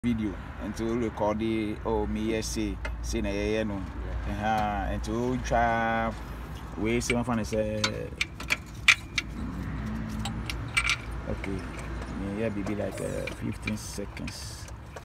video until record it or me say na no until try we say my friend say okay yeah be like 15 seconds